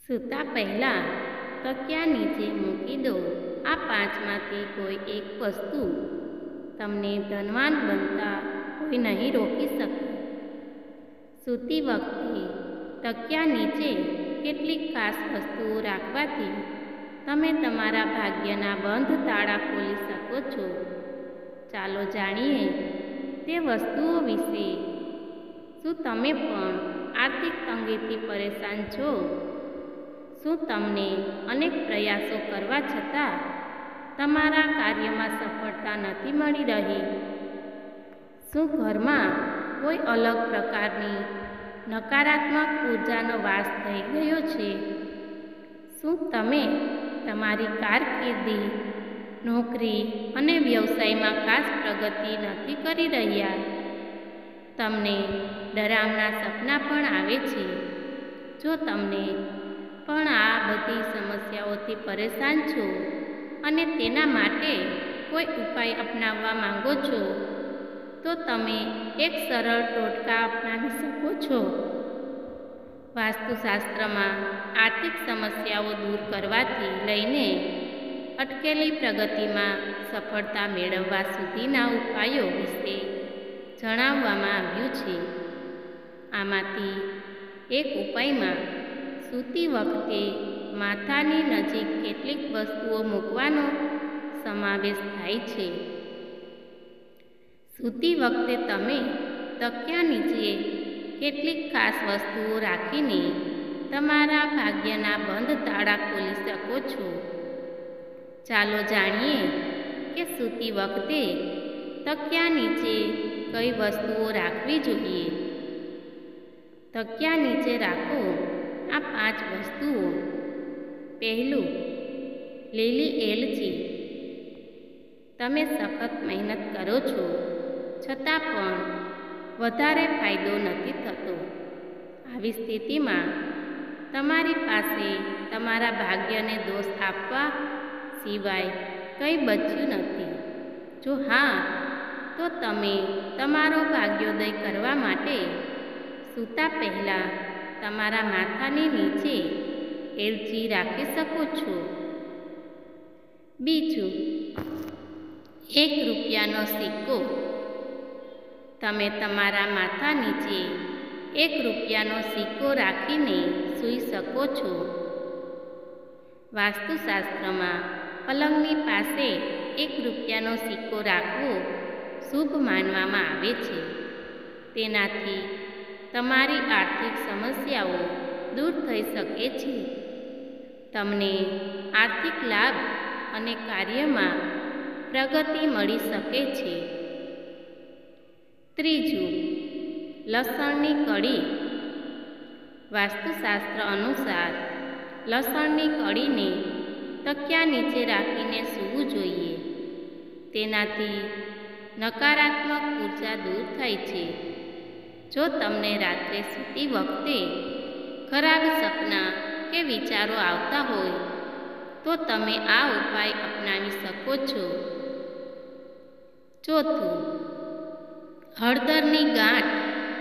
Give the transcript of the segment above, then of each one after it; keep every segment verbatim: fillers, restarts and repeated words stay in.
સૂતા પહેલાં તકિયા નીચે મૂકી દો આ પાંચમાંથી કોઈ એક વસ્તુ. તમને ધનવાન બનતા કોઈ નહીં રોકી શકે. સૂતી વખતે તકિયા નીચે કેટલીક ખાસ વસ્તુઓ રાખવાથી તમે તમારા ભાગ્યના બંધ તાળા ખોલી શકો છો. ચાલો જાણીએ તે વસ્તુઓ વિશે. શું તમે પણ આર્થિક તંગીથી પરેશાન છો? શું તમને અનેક પ્રયાસો કરવા છતાં તમારા કાર્યમાં સફળતા નથી મળી રહી? શું ઘરમાં કોઈ અલગ પ્રકારની નકારાત્મક ઉર્જાનો વાસ થઈ ગયો છે? શું તમે તમારી કારકિર્દી, નોકરી અને વ્યવસાયમાં ખાસ પ્રગતિ નથી કરી રહ્યા? તમને ડરાવના સપના પણ આવે છે? જો તમને પણ આ બધી સમસ્યાઓથી પરેશાન છો અને તેના માટે કોઈ ઉપાય અપનાવવા માંગો છો, તો તમે એક સરળ ટોટકા અપનાવી શકો છો. વાસ્તુશાસ્ત્રમાં આર્થિક સમસ્યાઓ દૂર કરવાથી લઈને અટકેલી પ્રગતિમાં સફળતા મેળવવા સુધીના ઉપાયો વિશે જણાવવામાં આવ્યું છે. આમાંથી એક ઉપાયમાં સૂતી વખતે માથાની નજીક કેટલીક વસ્તુઓ મૂકવાનો સમાવેશ થાય છે. સૂતી વખતે તમે તકિયા નીચે કેટલીક ખાસ વસ્તુઓ રાખીને તમારા ભાગ્યના બંધ તાળા ખોલી શકો છો. ચાલો જાણીએ કે સૂતી વખતે તકિયા નીચે કઈ વસ્તુઓ રાખવી જોઈએ. તકિયા નીચે રાખો આ પાંચ વસ્તુઓ. પહેલું, લીલી એલચી. તમે સખત મહેનત કરો છો છતાં પણ વધારે ફાયદો નથી થતો. આવી સ્થિતિમાં તમારી પાસે તમારા ભાગ્યને દોષ આપવા સિવાય કંઈ બચ્યું નથી. જો હા, તો તમે તમારો ભાગ્યોદય કરવા માટે સૂતા પહેલાં તમારા માથાની નીચે એલચી રાખી શકો છો. બીજું, એક રૂપિયાનો સિક્કો. તમે તમારા માથા નીચે એક રૂપિયાનો સિક્કો રાખીને સૂઈ શકો છો. વાસ્તુશાસ્ત્રમાં પલંગની પાસે એક રૂપિયાનો સિક્કો રાખવો શુભ માનવામાં આવે છે. તેનાથી તમારી આર્થિક સમસ્યાઓ દૂર થઈ શકે છે. તમને આર્થિક લાભ અને કાર્યમાં પ્રગતિ મળી શકે છે. ત્રીજું, લસણની કળી. વાસ્તુશાસ્ત્ર અનુસાર લસણની કળીને તકિયા નીચે રાખીને સૂવું જોઈએ. તેનાથી નકારાત્મક ઉર્જા દૂર થાય છે. જો તમને રાત્રે સૂતી વખતે ખરાબ સપના કે વિચારો આવતા હોય, તો તમે આ ઉપાય અપનાવી શકો છો. ચોથું, હળદરની ગાંઠ.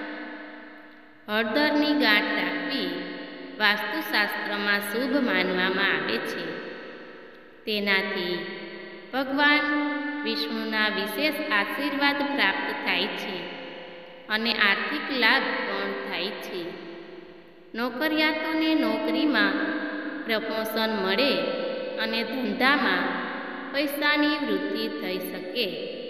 હળદરની ગાંઠ રાખવી વાસ્તુશાસ્ત્રમાં શુભ માનવામાં આવે છે. તેનાથી ભગવાન વિષ્ણુના વિશેષ આશીર્વાદ પ્રાપ્ત થાય છે અને આર્થિક લાભ પણ થાય છે. નોકરિયાતોને નોકરીમાં પ્રમોશન મળે અને ધંધામાં પૈસાની વૃદ્ધિ થઈ શકે.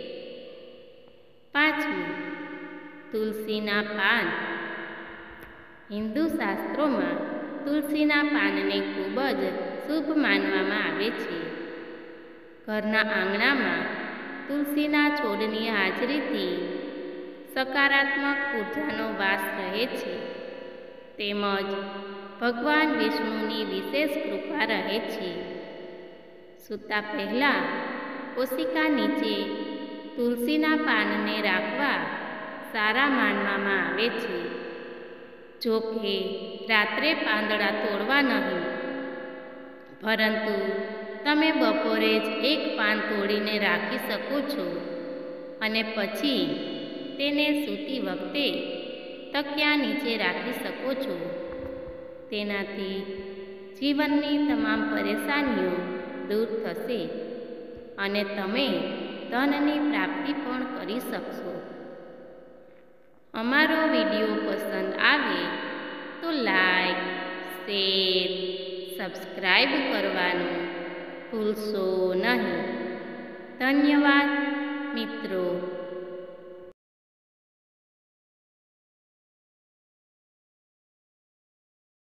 પાંચમું, તુલસીના પાન. હિન્દુ શાસ્ત્રોમાં તુલસીના પાનને ખૂબ જ શુભ માનવામાં આવે છે. ઘરના આંગણામાં તુલસીના છોડની હાજરીથી સકારાત્મક ઉર્જાનો વાસ રહે છે, તેમજ ભગવાન વિષ્ણુની વિશેષ કૃપા રહે છે. સૂતા પહેલાં ઓશિકા નીચે તુલસીના પાનને રાખવા સારા માનવામાં આવે છે. જો કે રાત્રે પાંદડા તોડવા નહીં, પરંતુ તમે બપોરે જ એક પાન તોડીને રાખી શકો છો અને પછી તેને સૂતી વખતે તકિયા નીચે રાખી શકો છો. તેનાથી જીવનની તમામ પરેશાનીઓ દૂર થશે અને તમે ધનની પ્રાપ્તિ પણ કરી શકશો. અમારો વિડીયો પસંદ આવે તો લાઈક, શેર, સબસ્ક્રાઈબ કરવાનું ભૂલશો નહીં. ધન્યવાદ મિત્રો.